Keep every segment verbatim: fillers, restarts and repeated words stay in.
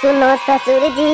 सुनो ससुर जी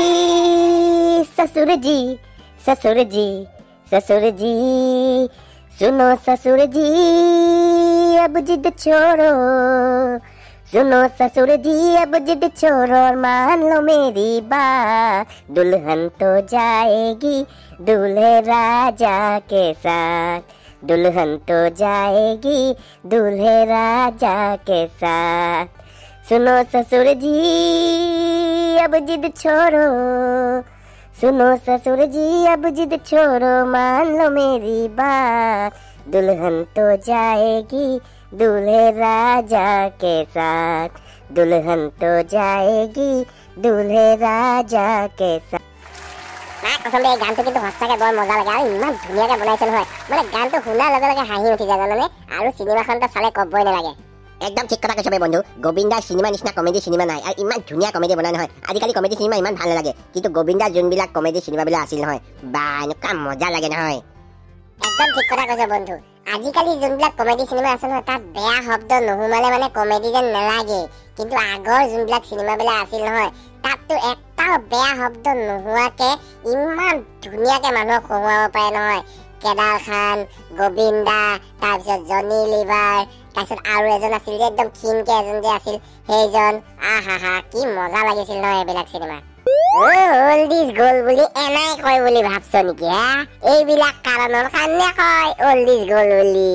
ससुर जी ससुर जी ससुर जी सुनो ससुर जी अब जिद छोड़ो सुनो ससुर जी अब जिद छोड़ो और मान लो मेरी बात दुल्हन तो जाएगी दूल्हे राजा के साथ दुल्हन तो जाएगी दूल्हे राजा के साथ सुनो ससुर जी अब जिद छोड़ो सुनो ससुर जी अब जिद छोड़ो मान लो मेरी बात दुल्हन तो जाएगी दूल्हे राजा के साथ दुल्हन तो जाएगी दूल्हे राजा के साथ ना कसम दे गान तो किंतु हस्साके বৰ মজা লাগে আৰু ইমান ধুনীয়াকে বনাইছে নহয় মানে গানটো শুনাৰ লগে লগে হাঁহি উঠি যায় জানানে আৰু সিনেমাখনটো চালে কবই নালাগে একদম ঠিক কথা কৈছে বন্ধু গোবিন্দা সিনেমা নিচিনা কমেডি সিনেমা নাই আৰু ইমান ধুনীয়া কমেডি বনাই নহয় আজিকালি কমেডি সিনেমা ইমান ভাল নালাগে কিন্তু গোবিন্দা যোনবিলাক কমেডি সিনেমাবিলাক আছিল নহয় বা এনেকুৱা মজা লাগে নহয় একদম ঠিক কথা কৈছে বন্ধু আজিকালি যোনবিলাক কমেডি সিনেমা আছে নহয় তাত বেয়া শব্দ নোহোমালে মানে কমেডি যেন নালাগে কিন্তু আগৰ যোনবিলাক সিনেমাবিলাক আছিল নহয় তাততো এটাও বেয়া শব্দ নোহোৱাকে ইমান ধুনীয়াকে মানুহক হহুৱাব পাৰে নহয় কেদাৰ খান গোবিন্দা তাৰপিছত জনি লিভাৰ তাৰপিছত আৰু এজন আছিল যে একদম ক্ষীণকে এজন যে আছিল সেইজন আহা হা কি মজা লাগিছিল নহয় এইবিলাক সিনেমা ওল্ড ইজ গোল্ড বুলি এনাই কয় বুলি ভাবছ নেকি হা এইবিলাক কাৰণৰ কাৰণে কয় ওল্ড ইজ গোল্ড বুলি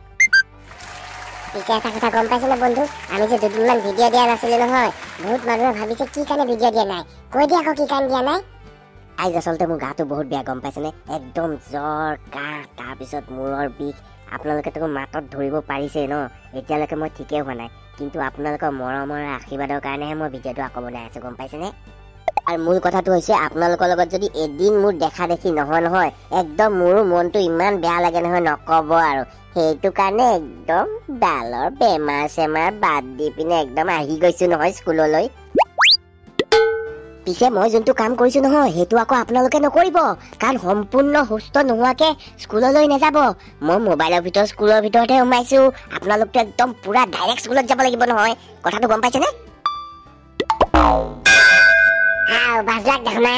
পিছে এটা কথা গম পাইছেনে বন্ধু আমি যে দুদিনমান ভিডিঅ' দিয়া নাছিলো নহয় বহুত মানুহে ভাবিছে কি কাৰণে ভিডিঅ' দিয়া নাই কৈ দিয়া আকৌ কি কাৰণে দিয়া নাই আইজ আচলতে মোৰ গাটো বহুত বেয়া গম পাইছেনে একদম জ্বৰ কাহ তাৰপিছত মূৰৰ বিষ আপোনালোকে তো মাতত ধৰিব পাৰিছে ন এতিয়ালৈকে মই ঠিকে হোৱা নাই কিন্তু আপোনালোকৰ মৰমৰ আশীৰ্বাদৰ কাৰণেহে মই ভিডিঅ'টো আকৌ বনাই আছো গম পাইছেনে আৰু মূল কথাটো হৈছে আপোনালোকৰ লগত যদি এদিন মোৰ দেখা দেখি নহয় নহয় একদম মোৰো মনটো ইমান বেয়া লাগে নহয় নকব আৰু সেইটো কাৰণে একদম ডালৰ বেমাৰ চেমাৰ বাদ দি পিনে একদম আহি গৈছো নহয় স্কুললৈ পিছে মই যোনটো কাম কৰিছো নহয় সেইটো আকৌ আপোনালোকে নকৰিব কাৰণ সম্পূৰ্ণ সুস্থ নোহোৱাকে স্কুললৈ নাযাব মই মোবাইলৰ ভিতৰত স্কুলৰ ভিতৰতে সোমাইছো আপোনালোকটো একদম পুৰা ডাইৰেক্ট স্কুলত যাব লাগিব নহয় কথাটো গম পাইছেনে হাও বাজলাক দেখমা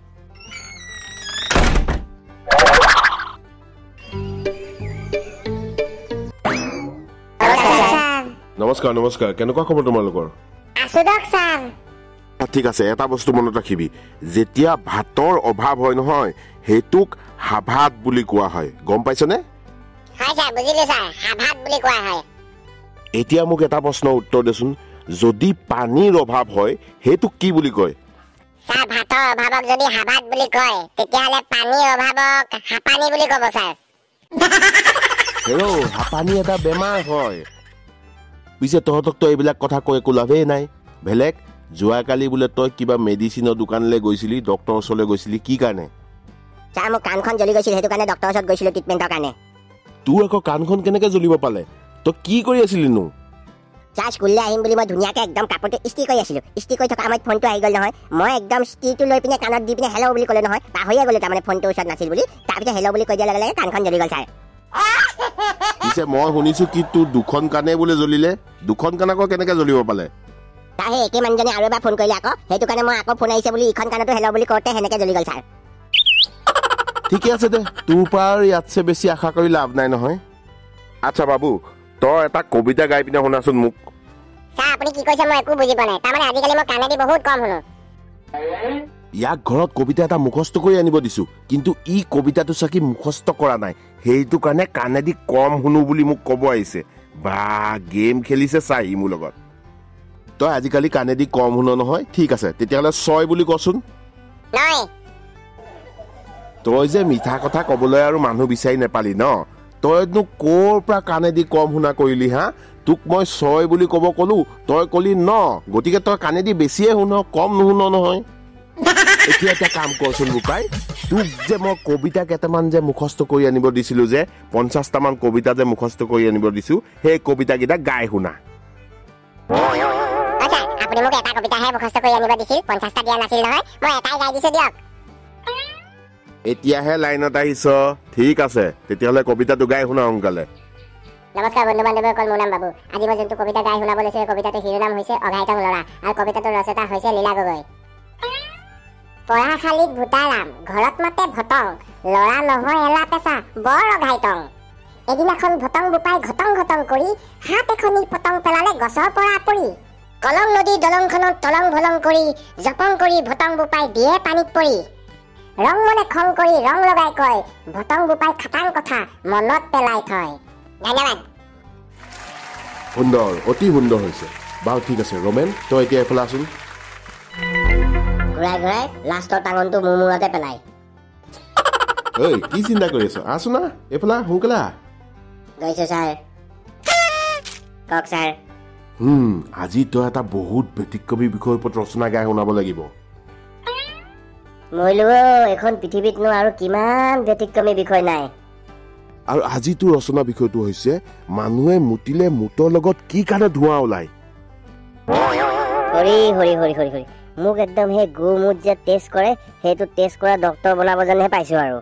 নমস্কাৰ নমস্কাৰ কেনেকুৱা খবৰ তোমালোকৰ আছো দক স্যাৰ ঠিক আছে এটা বস্তু মনত ৰাখিবি যেতিয়া ভাতৰ অভাৱ হয় নহয় হেতুক হাভাত বুলি কোৱা হয় গম পাইছনে হয় স্যাৰ বুজিলো স্যাৰ হাভাত বুলি কোৱা হয় এতিয়া মোক এটা প্ৰশ্নৰ উত্তৰ দেচোন যদি পানীৰ অভাৱ হয় হেতুক কি বুলি কয় স্যাৰ ভাতৰ অভাৱক যদি হাভাত বুলি কয় তেতিয়াহলে পানীৰ অভাৱক হাপানী বুলি ক'ব স্যাৰ হেৰো হাপানী এটা বেমাৰ হয় পিছে তহঁতক তো এইবিলাক কথা কৈ একো লাভেই নাই বেলেগ যোৱাকালি বোলে তই কিবা মেডিচিনৰ দোকানলৈ গৈছিলি ডক্টৰৰ ওচৰলৈ গৈছিলি কি কাৰণে স্যাৰ মোৰ কাণখন জ্বলি গৈছিল সেইটো কাৰণে ডক্টৰৰ ওচৰত গৈছিলো ট্ৰিটমেণ্টৰ কাৰণে তোৰ আকৌ কাণখন কেনেকে জ্বলিব পালে তই কি কৰি আছিলি নো স্যাৰ স্কুললৈ আহিম বুলি মই ধুনীয়াকে একদম কাপোৰটো ইস্ত্ৰি কৰি আছিলো ইস্ত্ৰি কৰি থকা সময়ত ফোনটো আহি গ'ল নহয় মই একদম ইস্ত্ৰিটো লৈ পিনে কাণত দি পিনে হেল্ল' বুলি ক'লে নহয় পাহৰিয়ে গ'লো তাৰমানে ফোনটো ওচৰত নাছিল বুলি তাৰপিছত হেল্ল' বুলি কৈ দিয়াৰ লগে লগে কাণখন জ্বলি গ'ল স্যাৰ পিছে মই শুনিছো কি তোৰ দুখন কাণে বোলে জ্বলিলে দুখন কাণ আকৌ কেনেকে জ্বলিব পালে তাৰ সেই একে মানুহজনে আৰু এবাৰ ফোন কৰিলে আকৌ সেইটো কাৰণে মই আকৌ ফোন আহিছে বুলি ইখন কাণতো হেল্ল' বুলি কওঁতে সেনেকে জ্বলি গ'ল স্যাৰ ঠিকে আছে দে তোৰ পৰা ইয়াতছে বেছি আশা কৰি লাভ নাই নহয় আচ্ছা বাবু তই এটা কবিতা গাই পিনে শুনাচোন মোক স্যাৰ আপুনি কি কৈছে মই একো বুজি পোৱা নাই তাৰমানে আজিকালি মই কাণেদি বহুত কম শুনো ইয়াক ঘৰত কবিতা এটা মুখস্থ কৰি আনিব দিছো কিন্তু ই কবিতাটো চাকি মুখস্থ কৰা নাই সেইটো কাৰণে কাণেদি কম শুনো বুলি মোক ক'ব আহিছে বা গেম খেলিছে চাই মোৰ লগত তই আজিকালি কাণেদি কম শুনো নহয় ঠিক আছে তেতিয়াহ'লে ছয় বুলি কচোন নাই তই যে মিঠা কথা ক'বলৈ আৰু মানুহ বিচাৰি নেপালি ন তইনো ক'ৰ পৰা কাণেদি কম শুনা কৰিলি হা তোক মই ছয় বুলি ক'ব ক'লো তই ক'লি ন গতিকে তই কাণেদি বেছিয়ে শুন কম নুশুন নহয় এতিয়া এটা কাম কৰচোন বোপাই তোক যে মই কবিতা কেইটামান যে মুখস্থ কৰি আনিব দিছিলো যে পঞ্চাছটামান কবিতা যে মুখস্থ কৰি আনিব দিছো সেই কবিতাকেইটা গাই শুনা আচ্ছা আপুনি মোক এটা কবিতাহে মুখস্থ কৰি আনিব দিছিল পঞ্চাছটা দিয়া নাছিল নহয় মই এটাই গাই দিছো দিয়ক এতিয়াহে লাইনত আহিছ ঠিক আছে তেতিয়াহ'লে কবিতাটো গাই শুনা সোনকালে নমস্কাৰ বন্ধু বান্ধৱীসকল, মোৰ নাম বাবু। আজি মই যোনটো কবিতা গাই শুনাব লৈছোঁ, কবিতাটোৰ শিৰোনাম হৈছে অঘাইতং ল'ৰা, আৰু কবিতাটোৰ ৰচয়িতা হৈছে লীলা গগৈ। পঢ়াশালীত ভূতাৰাম, ঘৰত মাতে ভটং, ল'ৰা নহয় এলা পেচা, বৰ অঘাইতং। এদিনাখন ভটং বোপাই ঘটং ঘটং কৰি হাত এখনি পতং পেলালে গছৰ পৰা পৰি। কলং নদীৰ দলংখনত তলং ভলং কৰি জপং কৰি ভটং বোপাই দিয়ে পানীত পৰি। ৰং মনে খং কৰি ৰং লগাই কয়, ভটং বোপাই খাটাং কথা মনত পেলাই থয়। ধন্যবাদ। সুন্দৰ, অতি সুন্দৰ হৈছে। বাৰু ঠিক আছে ৰমেন, তই এতিয়া এইফালে আছোন। ঘূৰাই ঘূৰাই লাষ্টৰ টাঙনটো মোৰ মূৰতে পেলাই। ঐ কি চিন্তা কৰি আছ? আছো না এইফালে, সোনকালে আহ। গৈছো ছাৰ। কওক ছাৰ। হুম আজি তই এটা বহুত ব্যতিক্ৰমী বিষয়ৰ ওপৰত ৰচনা গাই শুনাব লাগিব। মইলো এখন পৃথিৱীতনো আৰু কিমান ব্যতিক্ৰমী বিষয় নাই। আৰু আজি তোৰ ৰচনা বিষয়টো হৈছে মানুহে মুতিলে মুতৰ লগত কি কাৰণে ধোঁৱা ওলায়। হৰি হৰি হৰি হৰি হৰি মোক একদম সেই গু মুত যে টেষ্ট কৰে, সেইটো টেষ্ট কৰা ডক্তৰ বনাব যেনহে পাইছো আৰু।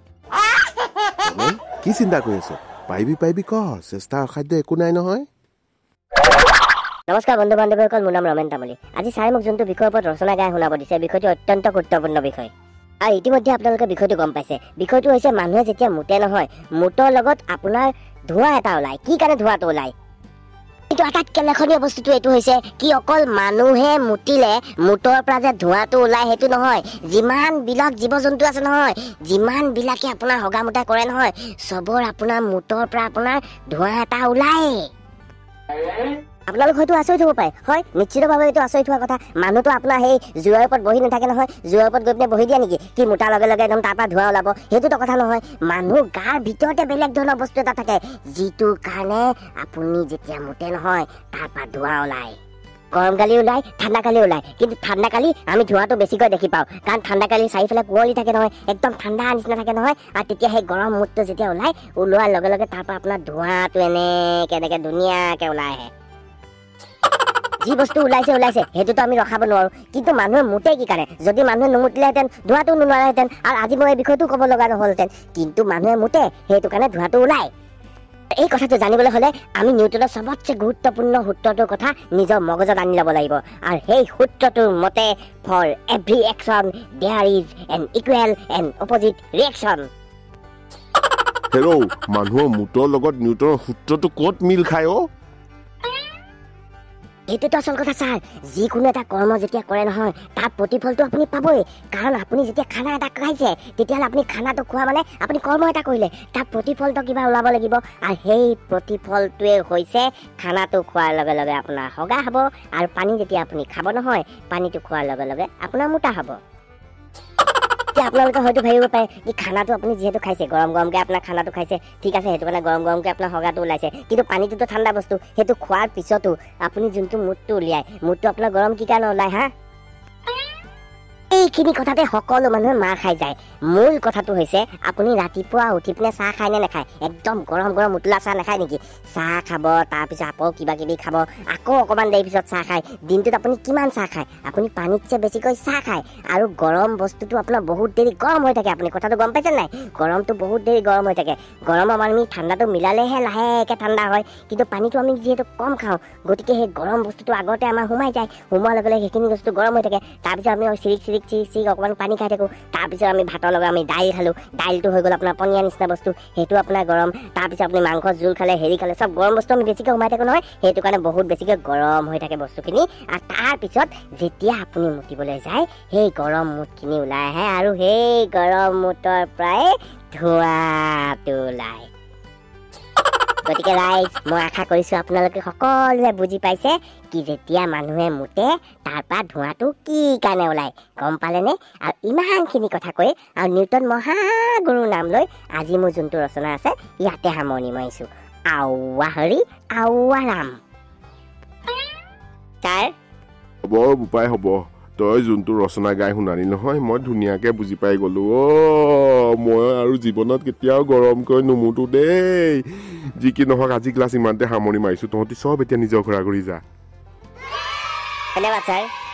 কি চিন্তা কৰি আছ? পাৰিবি পাৰিবি ক, চেষ্টা অসাধ্য একো নাই নহয়। নমস্কাৰ বন্ধু বান্ধৱীসকল, মোৰ নাম ৰমেন তামুলী। আজি ছাৰে মোক যোনটো বিষয়ৰ ওপৰত ৰচনা গাই শুনাব দিছে, বিষয়টো অত্যন্ত গুৰুত্বপূৰ্ণ বিষয়। আৰু ইতিমধ্যে আপোনালোকে বিষয়টো গম পাইছে। বিষয়টো হৈছে মানুহে যেতিয়া মুতে নহয়, মুতৰ লগত আপোনাৰ ধোঁৱা এটা ওলায়। কি কাৰণে ধোঁৱাটো ওলায়? কিন্তু আটাইতকৈ লেখনীয় বস্তুটো এইটো হৈছে কি, অকল মানুহে মুতিলে মুতৰ পৰা যে ধোঁৱাটো ওলায় সেইটো নহয়। যিমান বিলাক জীৱ জন্তু আছে নহয়, যিমান বিলাকে আপোনাৰ হগা মুতা কৰে নহয়, চবৰ আপোনাৰ মুতৰ পৰা আপোনাৰ ধোঁৱা এটা ওলায়। আপোনালোক হয়তো আচৰিত হ'ব পাৰে। হয়, নিশ্চিতভাৱে এইটো আচৰিত হোৱা কথা। মানুহটো আপোনাৰ সেই জুইৰ ওপৰত বহি নাথাকে নহয়, জুইৰ ওপৰত গৈ পিনে বহি দিয়ে নেকি কি মুতাৰ লগে লগে একদম তাৰ পৰা ধোঁৱা ওলাব? সেইটোতো কথা নহয়। মানুহ গাৰ ভিতৰতে বেলেগ ধৰণৰ বস্তু এটা থাকে, যিটো কাৰণে আপুনি যেতিয়া মুতে নহয় তাৰ পৰা ধোঁৱা ওলায়। গৰম কালি ওলায়, ঠাণ্ডা কালি ওলায়, কিন্তু ঠাণ্ডা কালি আমি ধোঁৱাটো বেছিকৈ দেখি পাওঁ, কাৰণ ঠাণ্ডা কালি চাৰিওফালে কুঁৱলী থাকে নহয়, একদম ঠাণ্ডা নিচিনা থাকে নহয়। আৰু তেতিয়া সেই গৰম মুডটো যেতিয়া ওলায়, ওলোৱাৰ লগে লগে তাৰ পৰা আপোনাৰ ধোঁৱাটো এনেকৈ এনেকৈ ধুনীয়াকৈ ওলাই আহে। যি বস্তু ওলাইছে ওলাইছে সেইটোতো আমি ৰখাব নোৱাৰো, কিন্তু মানুহে মুতে কি কাৰণে? যদি মানুহে নুমুতিলেহেঁতেন ধোঁৱাটো নোলালেহেঁতেন, আৰু আজি মই এই বিষয়টো ক'ব লগা নহ'লহেঁতেন। কিন্তু মানুহে মুতে, সেইটো কাৰণে ধোঁৱাটো ওলায়। এই কথাটো জানিবলৈ হ'লে আমি নিউটনৰ চবতছে গুৰুত্বপূৰ্ণ সূত্ৰটোৰ কথা নিজৰ মগজত আনি ল'ব লাগিব। আৰু সেই সূত্ৰটোৰ মতে, for every action there is an equal and opposite reaction. হেৰৌ, মানুহৰ মুতৰ লগত নিউটনৰ সূত্ৰটো ক'ত মিল খায় অ? এইটোতো আচল কথা ছাৰ। যিকোনো এটা কৰ্ম যেতিয়া কৰে নহয়, তাৰ প্ৰতিফলটো আপুনি পাবই। কাৰণ আপুনি যেতিয়া খানা এটা খাইছে, তেতিয়াহ'লে আপুনি খানাটো খোৱা মানে আপুনি কৰ্ম এটা কৰিলে, তাৰ প্ৰতিফলটো কিবা ওলাব লাগিব। আৰু সেই প্ৰতিফলটোৱে হৈছে খানাটো খোৱাৰ লগে লগে আপোনাৰ হগা হ'ব, আৰু পানী যেতিয়া আপুনি খাব নহয়, পানীটো খোৱাৰ লগে লগে আপোনাৰ মোটা হ'ব। এতিয়া আপোনালোকে হয়তো ভাবিব পাৰে যে খানাটো আপুনি যিহেতু খাইছে, গৰম গৰমকৈ আপোনাৰ খানাটো খাইছে, ঠিক আছে, সেইটো কাৰণে গৰম গৰমকৈ আপোনাৰ হগাটো ওলাইছে, কিন্তু পানীটোতো ঠাণ্ডা বস্তু। সেইটো খোৱাৰ পিছতো আপুনি যোনটো মুডটো উলিয়ায়, মুডটো আপোনাৰ গৰম কি কাৰণে ওলায় হা? এইখিনি কথাতে সকলো মানুহে মাৰ খাই যায়। মূল কথাটো হৈছে আপুনি ৰাতিপুৱা উঠি পিনে চাহ খায় নে নাখায়? একদম গৰম গৰম উতলা চাহ নাখায় নেকি? চাহ খাব, তাৰপিছত আকৌ কিবা কিবি খাব, আকৌ অকণমান দেৰি পিছত চাহ খায়। দিনটোত আপুনি কিমান চাহ খায়? আপুনি পানীতছে বেছিকৈ চাহ খায়। আৰু গৰম বস্তুটো আপোনাৰ বহুত দেৰি গৰম হৈ থাকে। আপুনি কথাটো গম পাইছে নাই? গৰমটো বহুত দেৰি গৰম হৈ থাকে। গৰম আমি ঠাণ্ডাটো মিলালেহে লাহেকৈ ঠাণ্ডা হয়, কিন্তু পানীটো আমি যিহেতু কম খাওঁ, গতিকে সেই গৰম বস্তুটো আগতে আমাৰ সোমাই যায়। সোমোৱাৰ লগে লগে সেইখিনি বস্তু গৰম হৈ থাকে। তাৰপিছত আমি চিৰিক চিৰিক চিৰিক চিৰিক অকণমান পানী খাই থাকোঁ। তাৰপিছত আমি ভাতৰ লগত আমি দাইল খালোঁ, দাইলটো হৈ গ'ল আপোনাৰ পনীয়া নিচিনা বস্তু, সেইটো আপোনাৰ গৰম। তাৰপিছত আপুনি মাংস জোল খালে, হেৰি খালে, চব গৰম বস্তু আমি বেছিকৈ সোমাই থাকোঁ নহয়, সেইটো কাৰণে বহুত বেছিকৈ গৰম হৈ থাকে বস্তুখিনি। আৰু তাৰপিছত যেতিয়া আপুনি মুতিবলৈ যায়, সেই গৰম মুটখিনি ওলাই আহে, আৰু সেই গৰম মুটৰ পৰাই ধোঁৱাটো ওলায়। গতিকে ৰাইজ, মই আশা কৰিছোঁ আপোনালোকে সকলোৱে বুজি পাইছে কি যেতিয়া মানুহে মুতে তাৰ পৰা ধোঁৱাটো কি কাৰণে ওলায়। গম পালেনে? আৰু ইমানখিনি কথা কৈ আৰু নিউটন মহাগুৰুৰ নাম লৈ আজি মোৰ যোনটো ৰচনা আছে ইয়াতে সামৰণি মাৰিছোঁ। আউৱা হৰি আউৱা ৰাম। ছাৰ হ'ব বোপাই হ'ব, তই যোনটো ৰচনা গাই শুনালি নহয়, মই ধুনীয়াকৈ বুজি পাই গ'লোঁ। অ মই আৰু জীৱনত কেতিয়াও গৰমকৈ নুমুতো দেই। যি কি নহওক, আজি ক্লাছ ইমানতে সামৰণি মাৰিছোঁ। তহঁতি চব এতিয়া নিজৰ ঘৰা ঘূৰি যা। ধন্যবাদ ছাৰ।